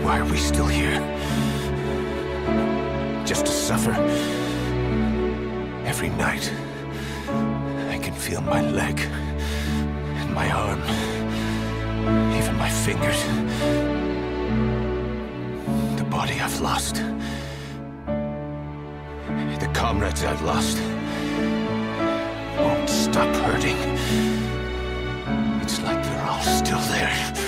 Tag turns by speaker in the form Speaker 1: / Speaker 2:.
Speaker 1: Why are we still here? Just to suffer? Every night, I can feel my leg, and my arm, even my fingers. The body I've lost. The comrades I've lost. Won't stop hurting. It's like they're all still there.